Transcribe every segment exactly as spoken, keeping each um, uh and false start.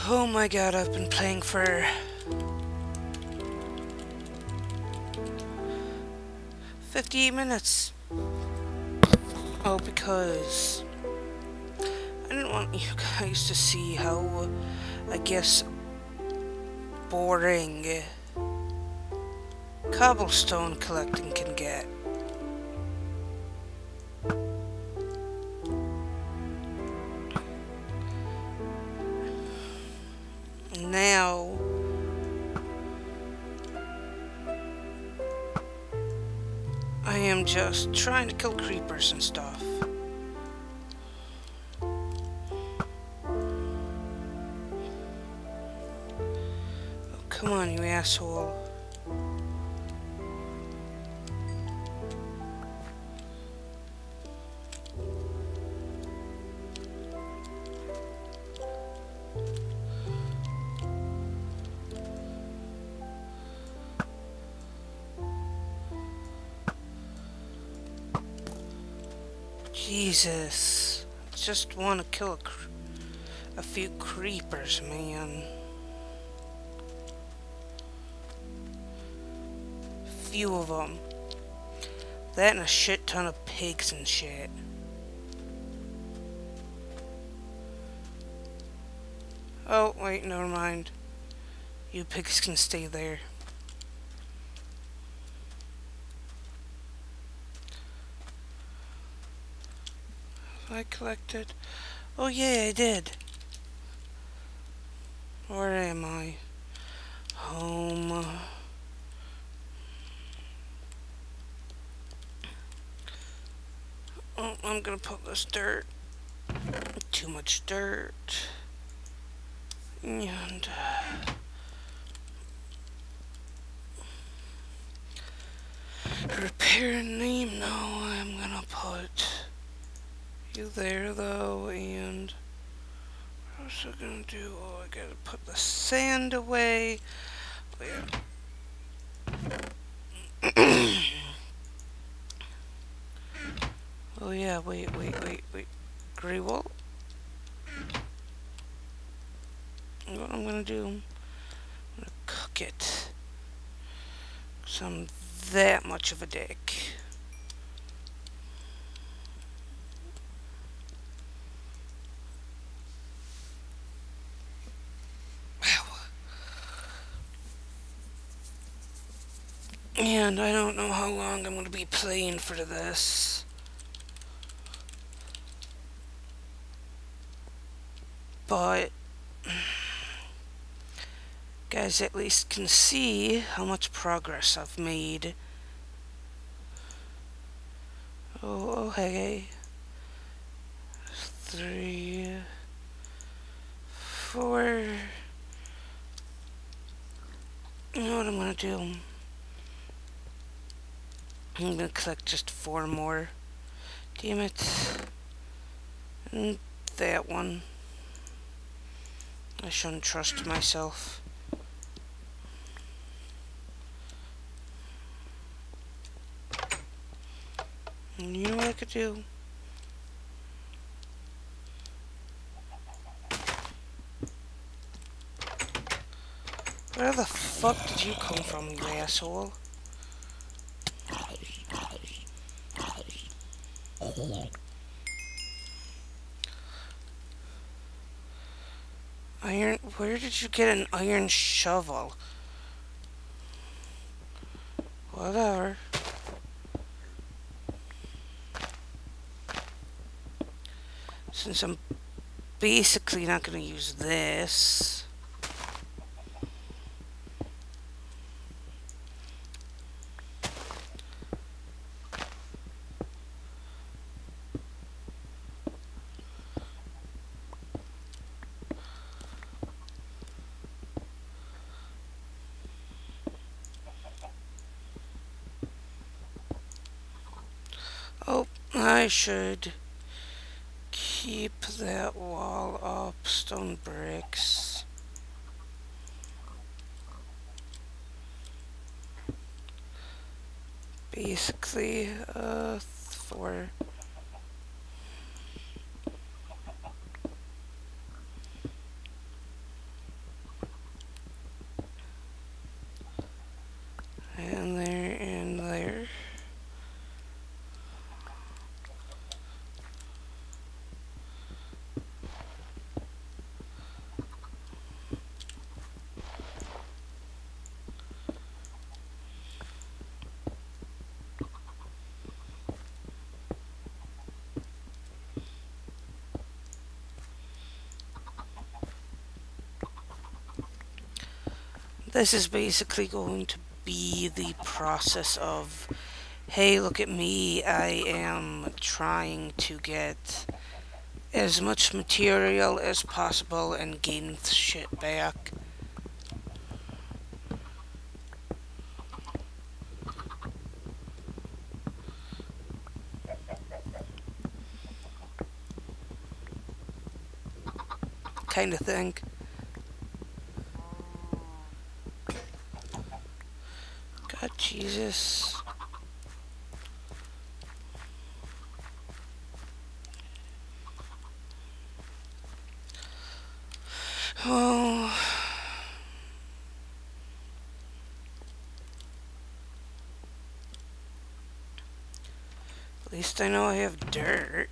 Oh my god, I've been playing for fifty-eight minutes. Oh, because I didn't want you guys to see how, I guess, boring cobblestone collecting can get. Now, I am just trying to kill creepers and stuff. Oh, come on, you asshole. Jesus, just want to kill a, cre a few creepers, man. Few of them. That and a shit ton of pigs and shit. Oh, wait, never mind. You pigs can stay there. I collected. Oh yeah, I did. Where am I? Home. Oh, I'm gonna put this dirt. Too much dirt. And repair name. No, I'm gonna put you there though, and what else am I gonna do? Oh, I gotta put the sand away. Oh, yeah. Oh yeah, wait, wait, wait, wait. Grey wool. What I'm gonna do? I'm gonna cook it. Cause I'm that much of a dick. And I don't know how long I'm going to be playing for this. But guys at least can see how much progress I've made. Oh, oh hey. Three, four. You know what I'm going to do? I'm gonna collect just four more. Damn it. And that one. I shouldn't trust myself. And you know what I could do? Where the fuck did you come from, you asshole? Iron, where did you get an iron shovel? Whatever. Since I'm basically not gonna use this. Oh, I should keep that wall up. Stone bricks. Basically, uh, four. This is basically going to be the process of, hey, look at me, I am trying to get as much material as possible and gain shit back. Kind of thing. God, Jesus. Oh. At least I know I have dirt.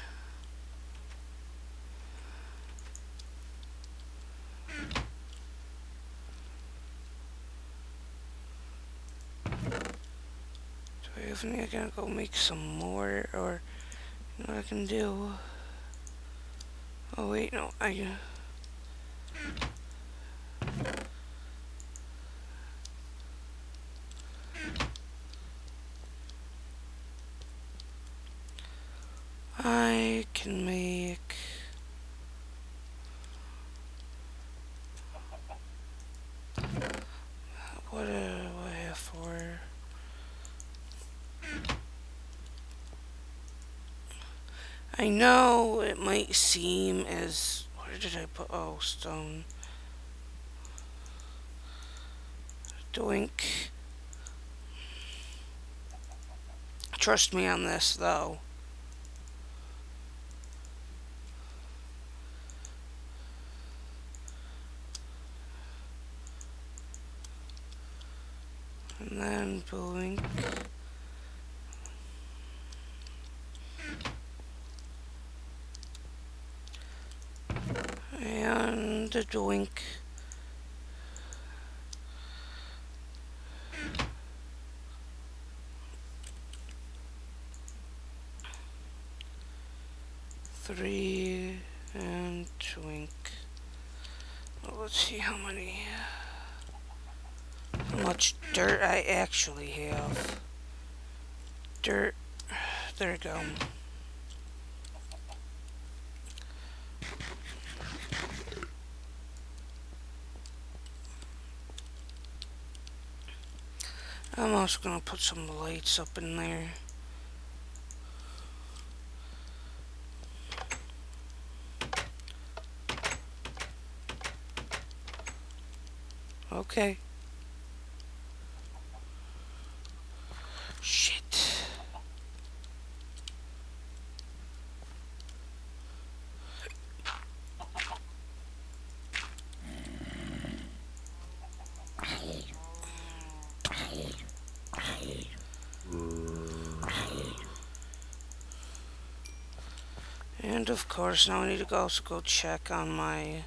Do I have any? I gotta go make some more, or you know what I can do? Oh wait, no, I. I can make. What do I have for? I know it might seem as. Where did I put? Oh, stone. Doink. Trust me on this, though. And then boink. And a doink. Three and doink. Well, let's see how many. How much dirt I actually have. Dirt. There we go. I'm also gonna put some lights up in there. Okay. Shit. And of course, now I need to go also go check on my.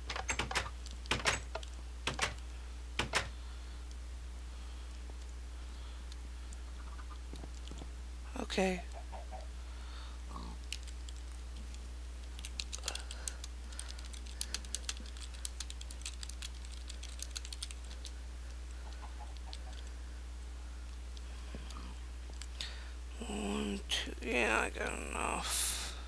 Okay. One, two, yeah, I got enough.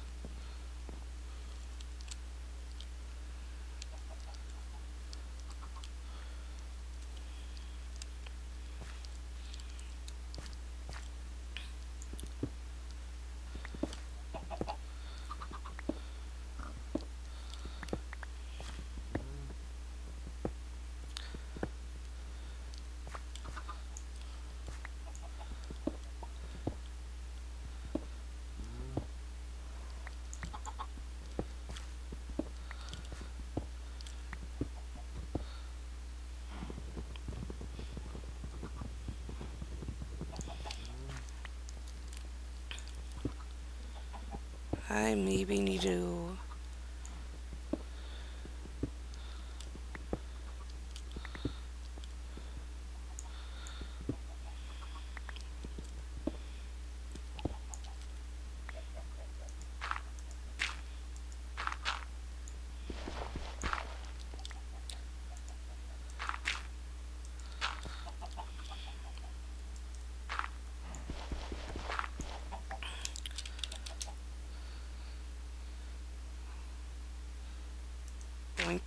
I maybe need to. Doink.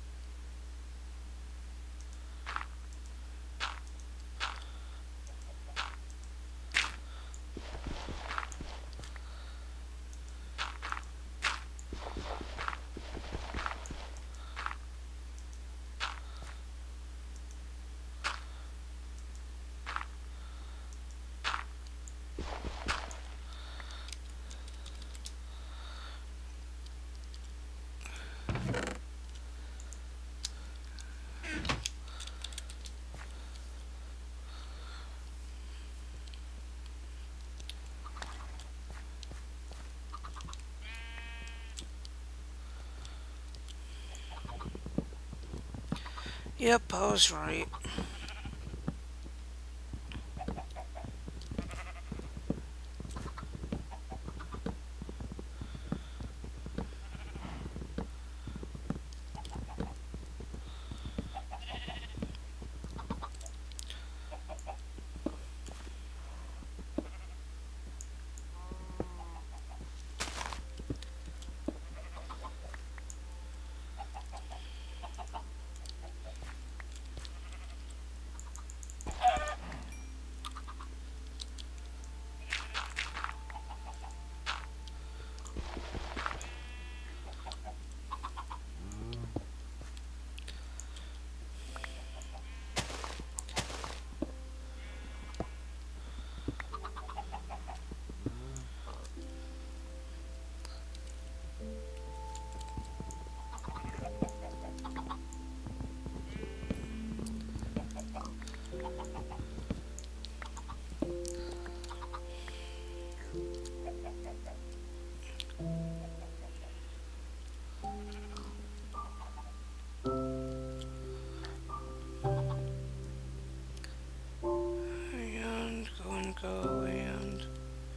Yep, I was right. And go and go and...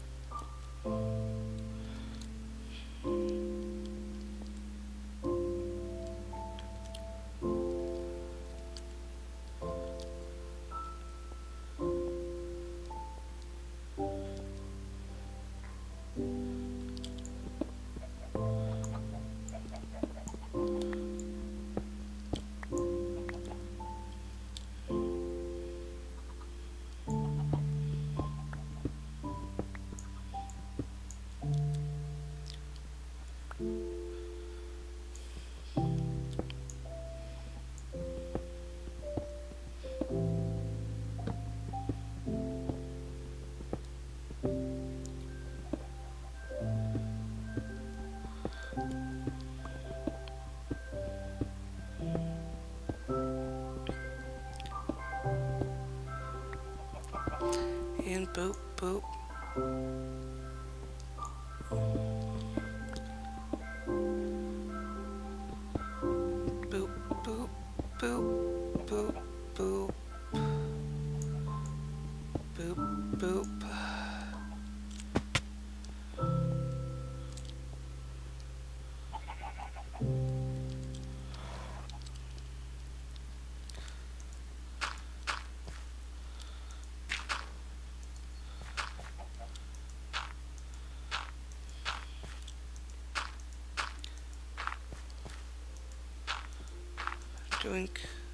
And boop, boop. Boop, boop, boop, boop, boop. Boop, boop. Doink.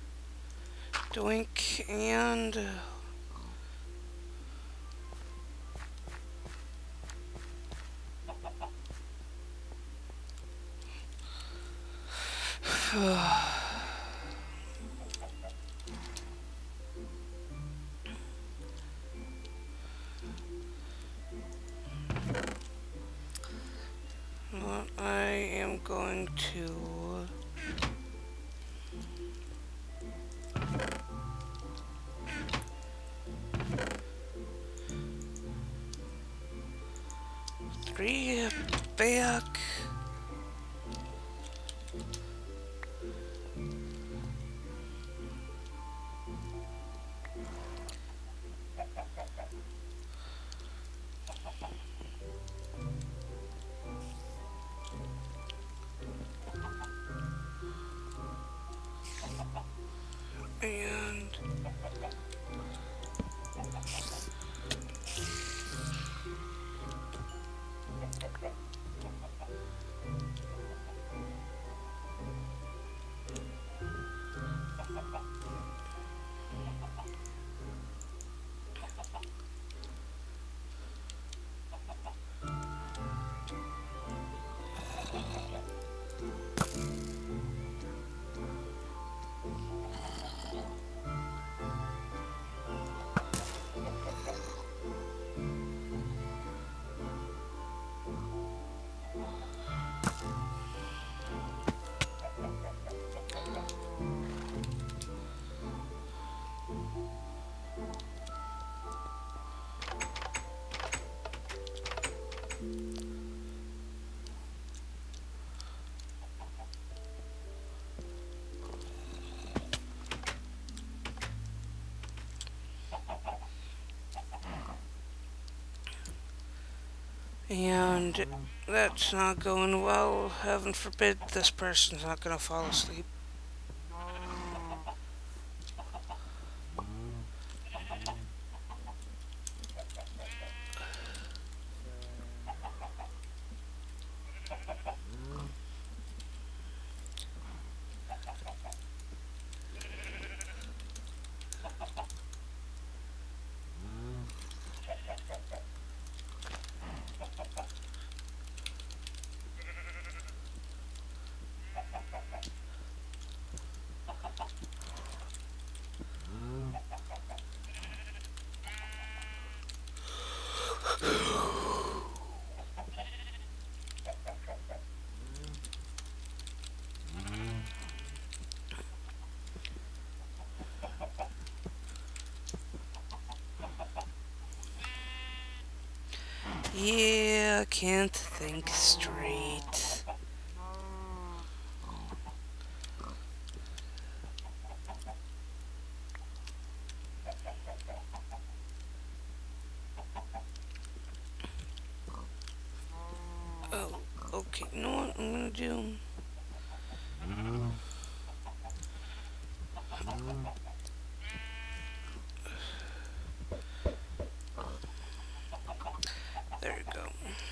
Doink and... What I am going to... Three back. And That's not going well. Heaven forbid this person's not gonna fall asleep. Yeah, I can't think straight. Oh, okay. You know what I'm gonna do? There you go.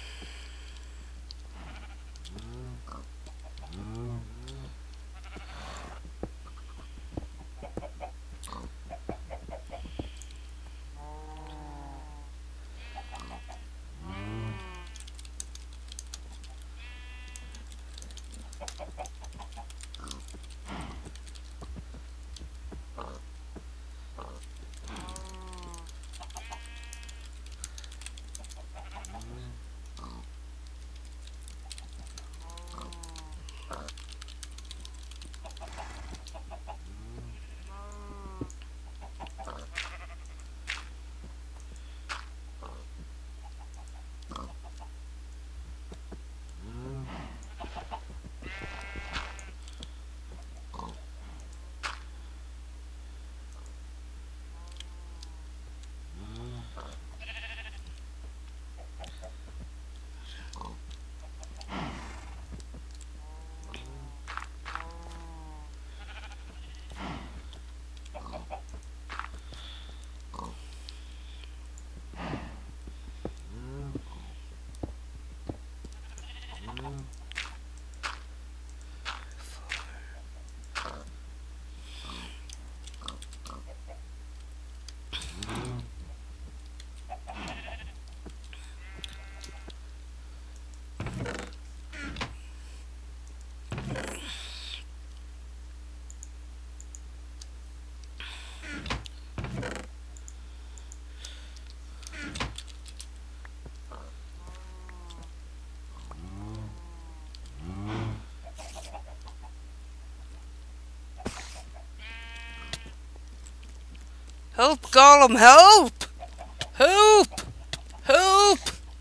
Help, Gollum, help! Help! Help!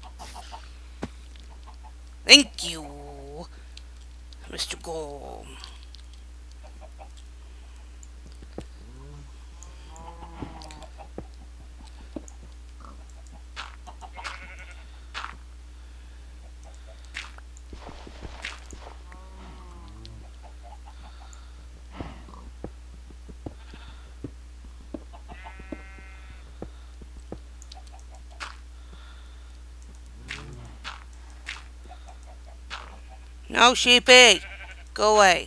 Thank you, Mister Gollum. No, sheepy! Go away.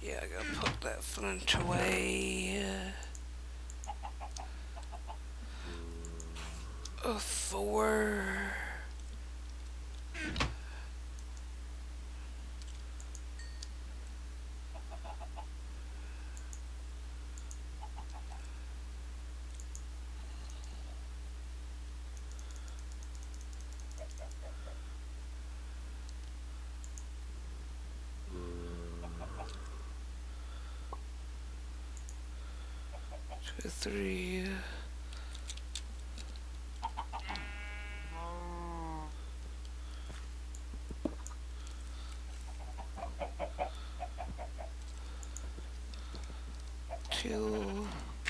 Yeah, I gotta put that flint away. Uh, four. Two, three. Two.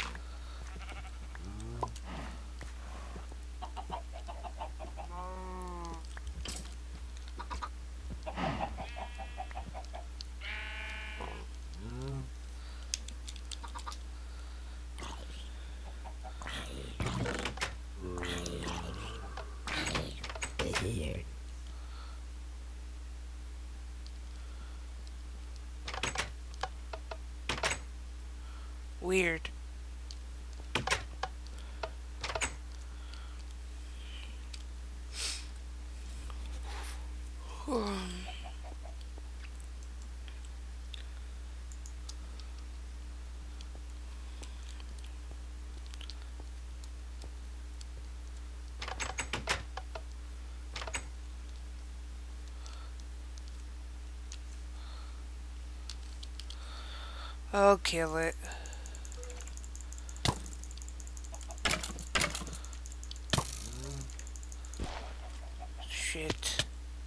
Weird. Um, I'll kill it. Shit.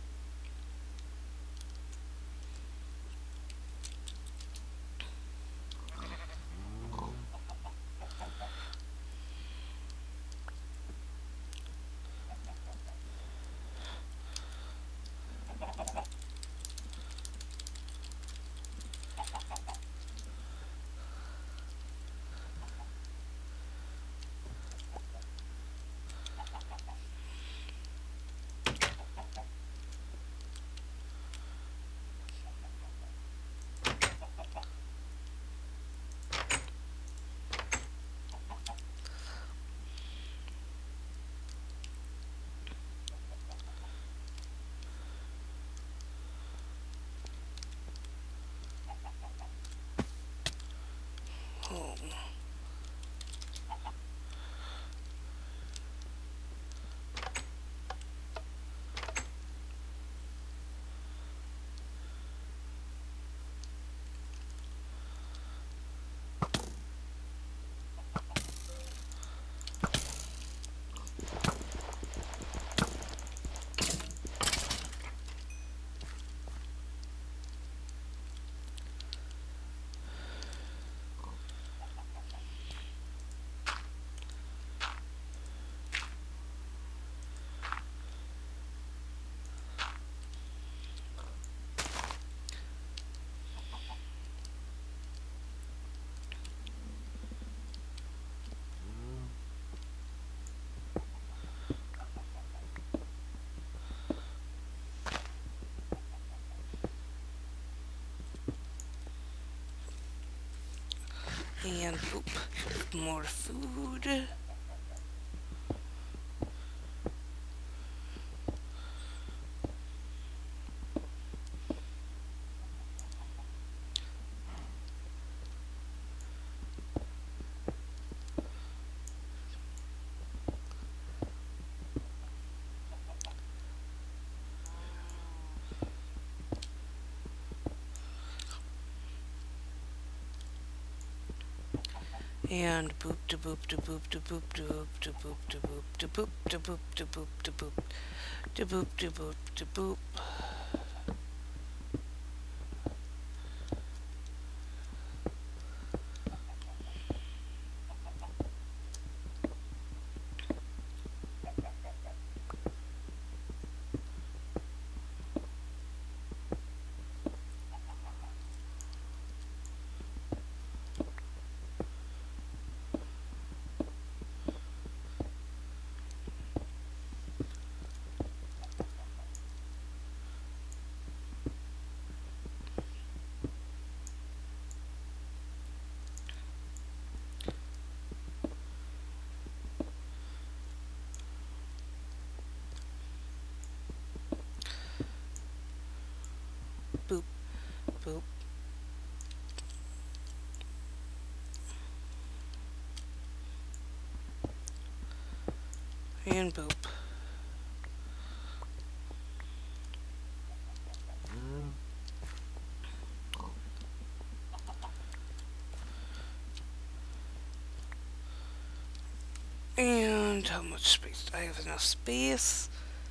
Oh. And poop. More food. And boop to boop to boop to boop to boop to boop to boop to boop to boop to boop to boop to boop to boop to boop. Boop, boop. And boop. And how much space? I have enough space.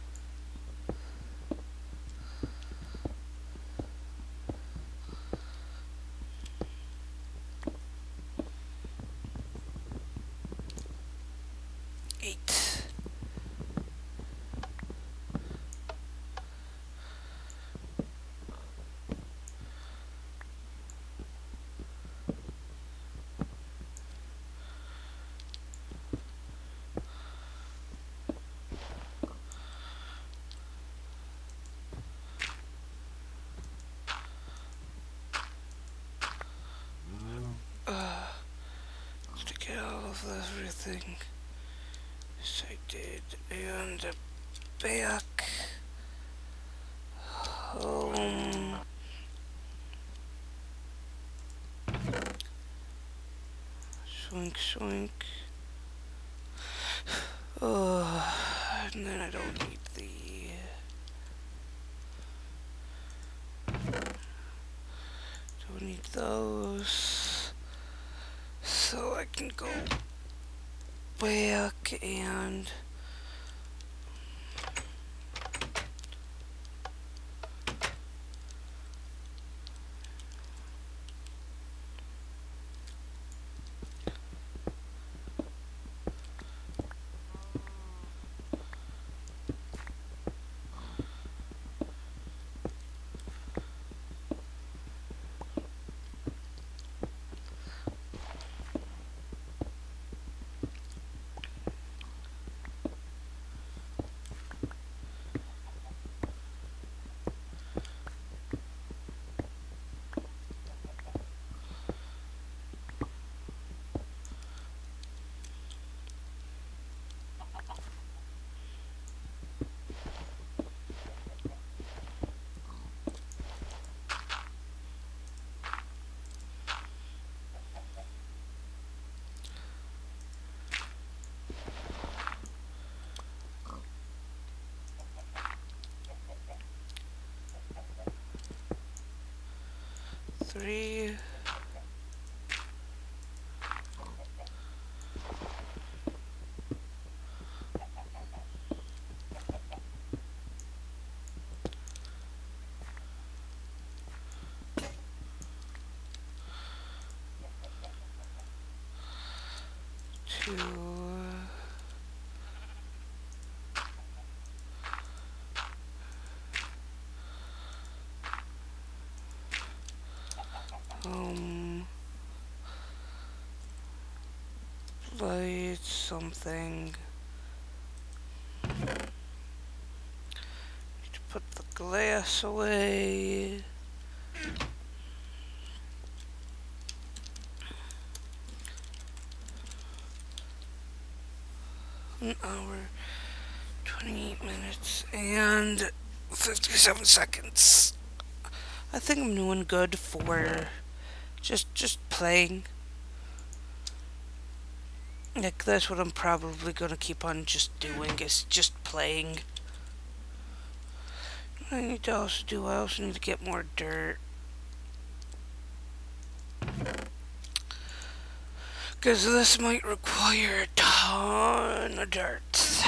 Eight. Uh, to get all of everything. Yes, I did. And uh, back home. Swink, swink. Oh, and then I don't need the. Don't need those. So I can go back and. Three. Two. Um. Light something. Need to put the glass away. An hour, twenty-eight minutes, and fifty-seven seconds. I think I'm doing good for just just playing. Like, that's what I'm probably gonna keep on just doing, is just playing. What I need to also do, I also need to get more dirt. Because this might require a ton of dirt.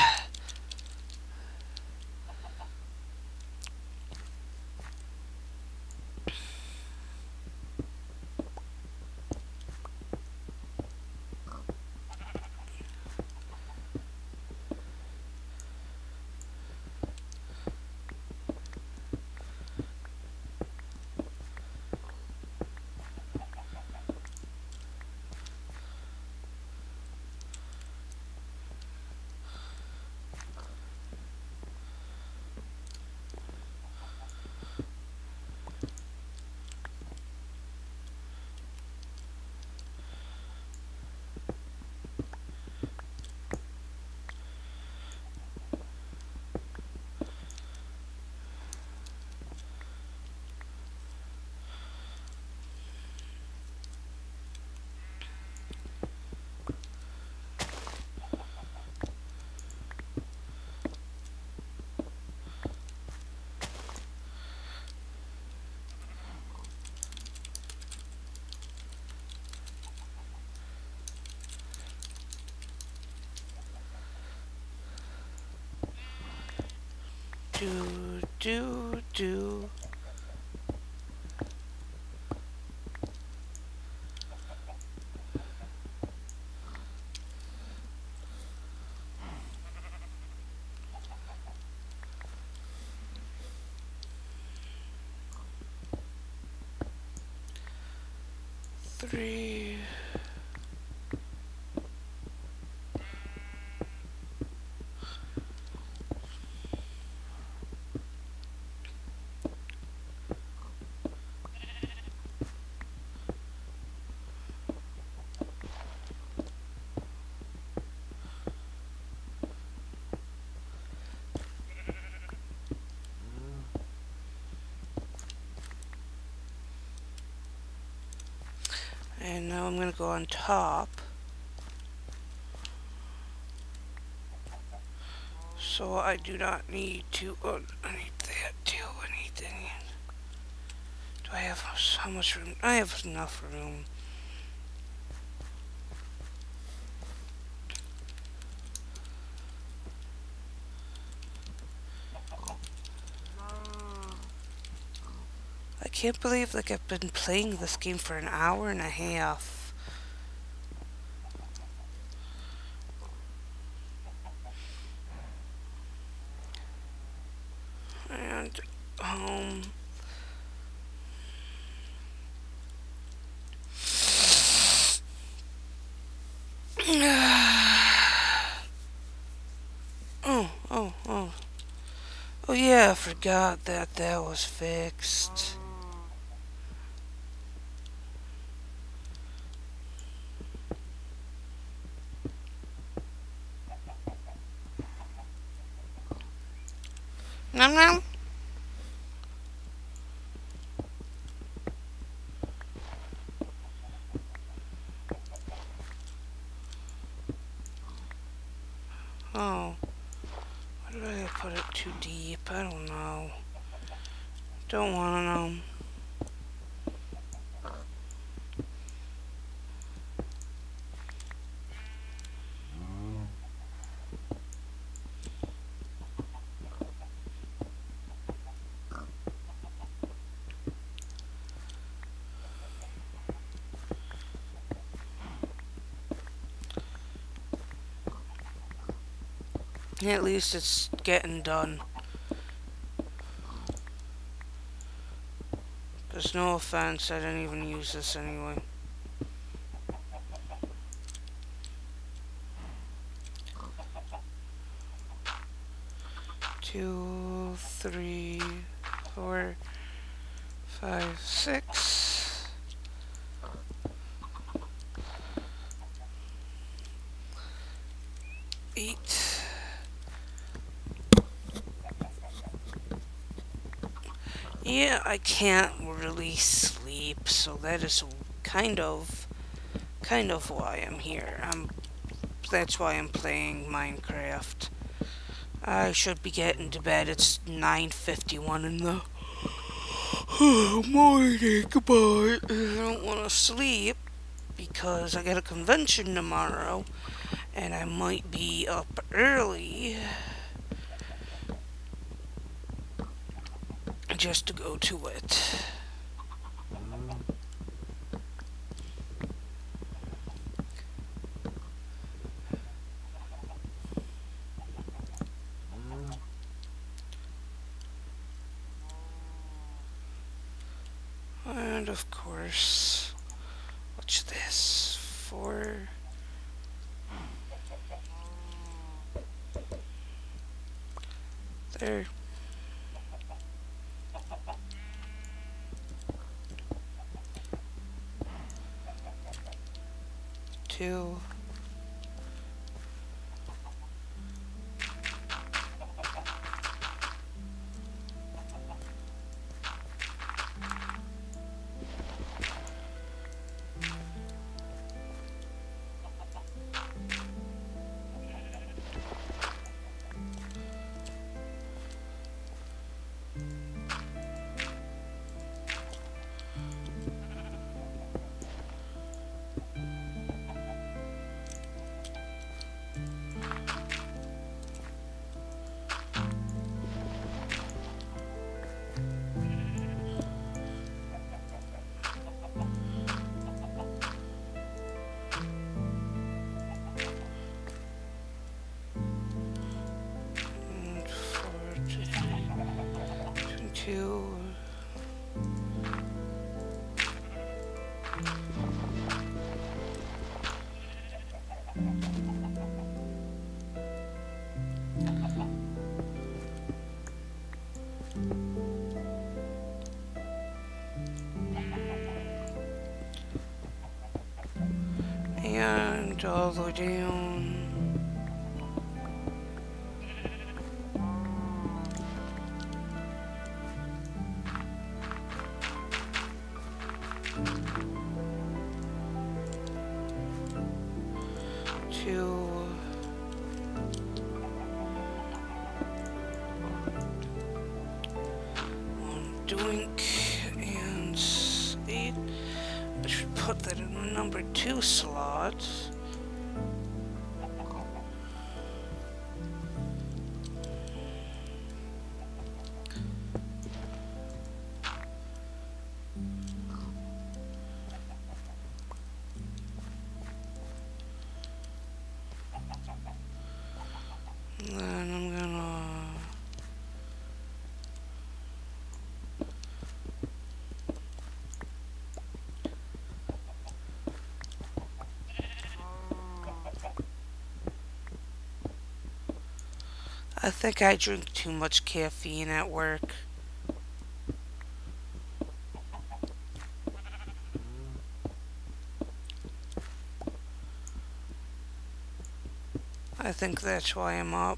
do, do, do. Three. And now I'm going to go on top. So I do not need to, oh, I need that too, I need that. Do I have how much room? I have enough room. I can't believe like I've been playing this game for an hour and a half. And home. oh, oh, oh. Oh yeah, I forgot that that was fixed. Nom nom. Oh. Why did I put it too deep? I don't know. Don't want to know. At least it's getting done. There's no offense, I didn't even use this anyway. Two, three, four, five, six. Eight. Yeah, I can't really sleep, so that is kind of, kind of why I'm here. I'm, that's why I'm playing Minecraft. I should be getting to bed. It's nine fifty-one in the morning, but I don't want to sleep because I got a convention tomorrow, and I might be up early. Just to go to it. And of course, what's this? Four. There. Two. to all the way down. To one doink and eight. I should put that in the number two slot. And then I'm gonna I think I drink too much caffeine at work. I think that's why I'm up.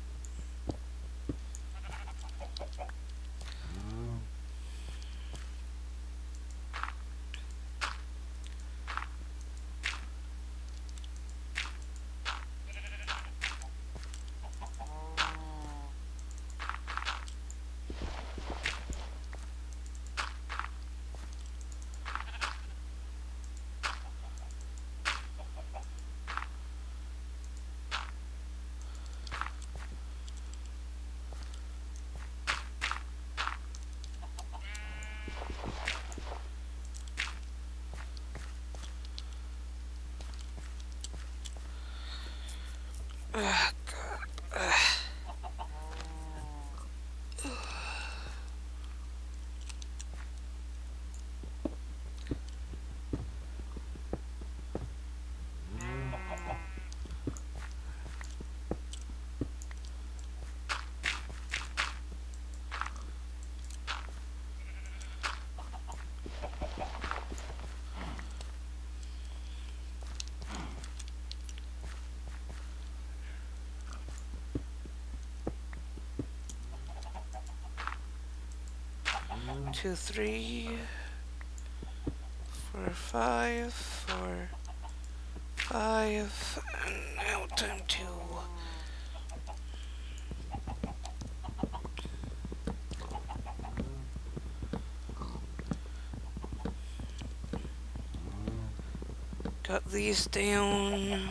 Ugh, God. Ugh. Two, three, four, five, four, five, and now time to cut these down.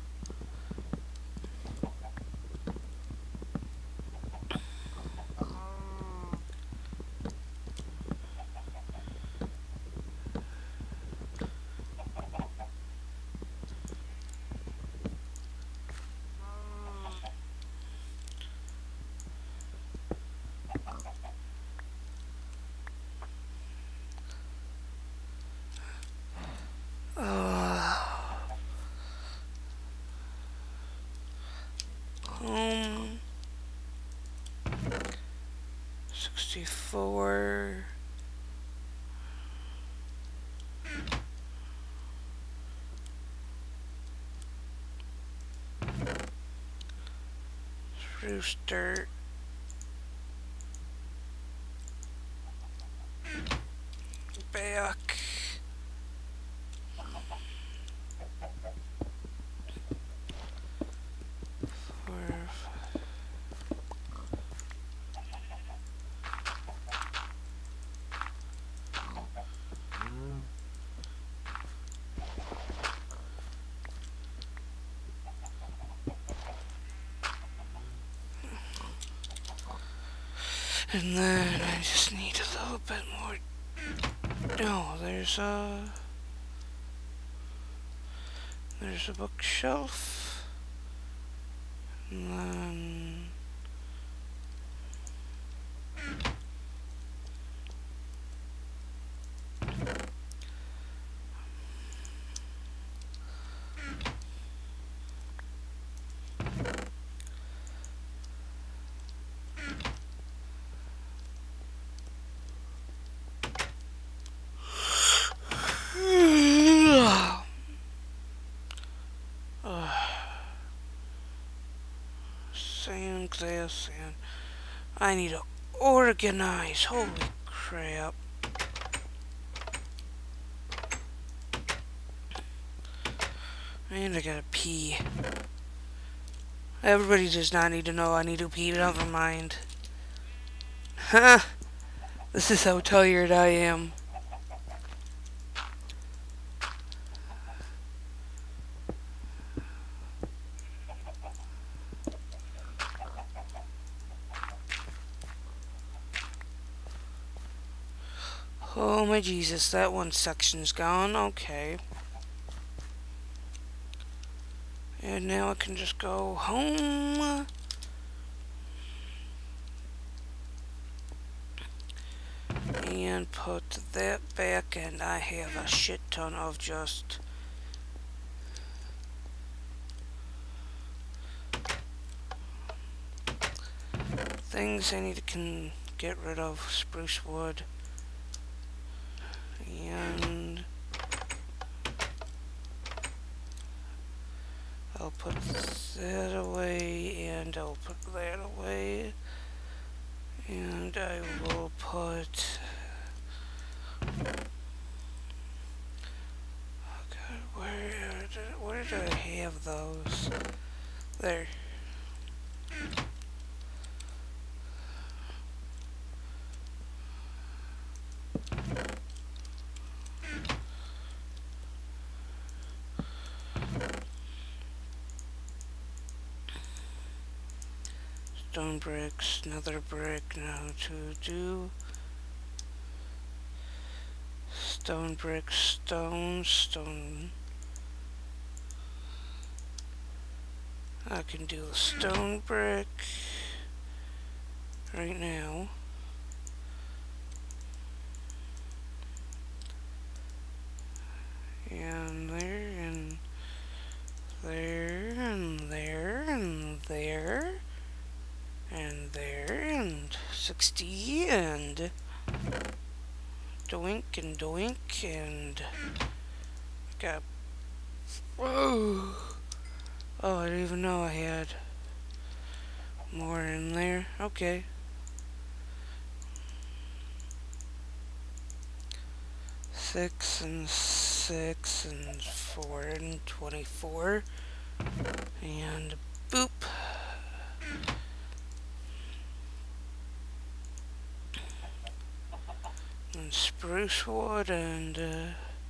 Home. sixty-four. Spruce dirt. Back. And then I just need a little bit more. No, there's a there's a bookshelf. And then Ugh. like this, and I need to organize. Holy crap. And I gotta pee. Everybody does not need to know I need to pee, never mind. Huh? This is how tired I am. Oh my Jesus, that one section's gone. Okay. And now I can just go home. And put that back, and I have a shit ton of just things I need to can get rid of. Spruce wood. And I'll put that away, and I'll put that away, and I will put, oh God, where did, where did I have those? There. Stone bricks, another brick, now to do stone brick, stone, stone. I can do a stone brick right now. And there, and there, and there, and there. And there, and sixty, and doink, and doink, and got, whoa, oh, I didn't even know I had more in there. Okay. Six, and six, and four, and twenty-four, and boop. And spruce wood, and uh,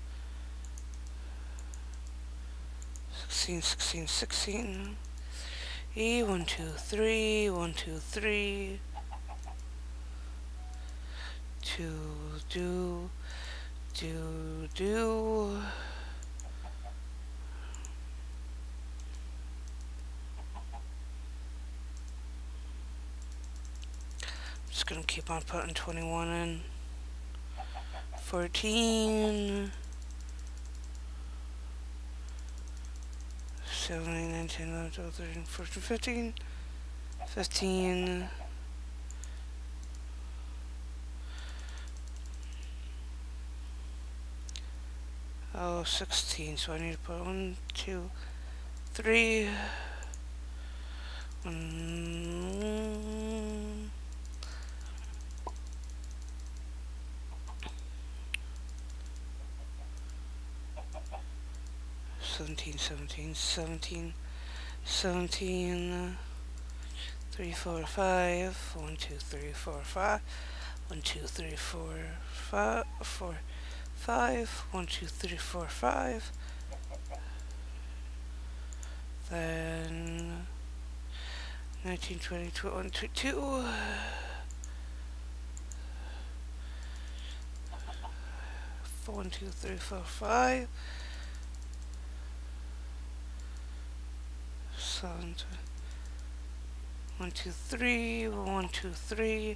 sixteen, sixteen, sixteen. E, one, two, three, one, two, three. Two, do, do, do. I'm just gonna keep on putting twenty-one in. fourteen, seventeen, nineteen, eleven, twelve, thirteen, fourteen, fifteen, fifteen, oh, sixteen, so I need to put one, two, three, one, seventeen, seventeen, seventeen, seventeen, three, four, five, one, two, three, four, five, one, two, three, four, five, four, five, one, two, three, four, five, then nineteen, twenty, twenty-one, twenty-two, one, two, three, four, five, seven, one, two, three, one, two, three,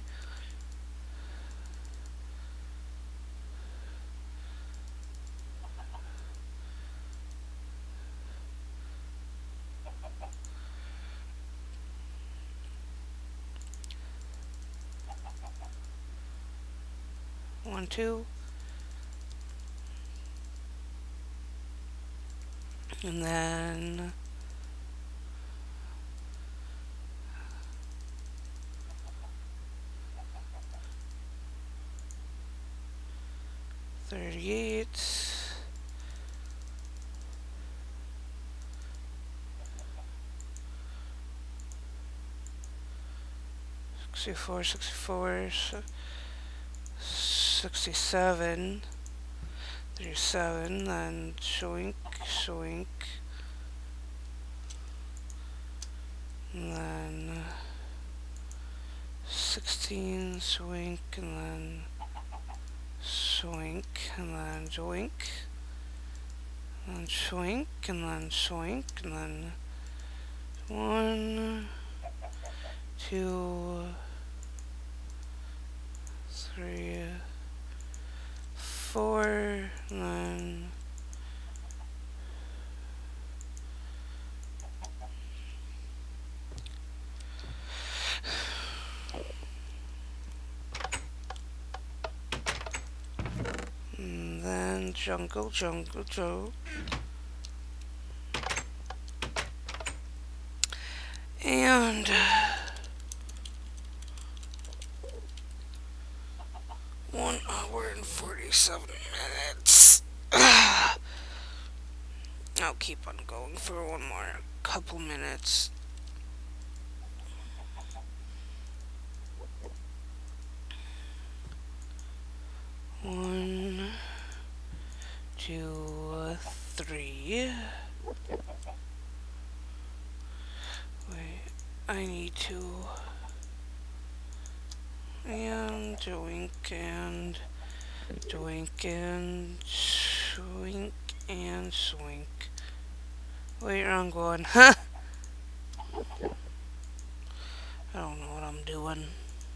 one, two, and then thirty-eight, sixty-four, sixty-four, sixty-seven, thirty-seven, then shoink, shoink, and then sixteen, swink, and then swink, and then joink, and then swink, and then swink, and then one, two, three, four, and then and then jungle, jungle, Joe. And one hour and forty-seven minutes. I'll keep on going for one more couple minutes. One, two, three. Wait, I need to. And doink and doink and swink and swink. Wait, wrong one. Huh? I don't know what I'm doing.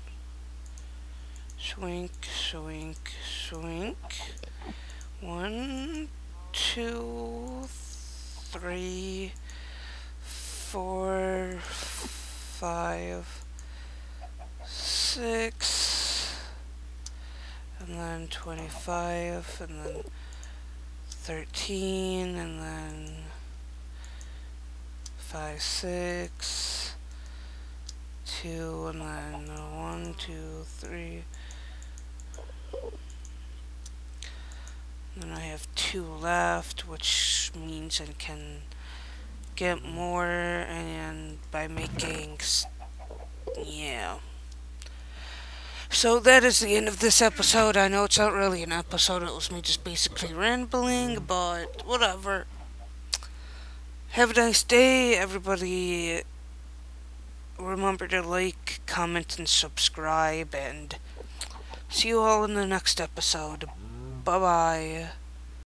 Swink, swink, swink. One, two, three, four, five, six, and then twenty-five, and then thirteen, and then five, six, two, and then one, two, three. And I have two left, which means I can get more, and by making, yeah. So that is the end of this episode. I know it's not really an episode, it was me just basically rambling, but whatever. Have a nice day, everybody. Remember to like, comment, and subscribe, and see you all in the next episode. Bye-bye.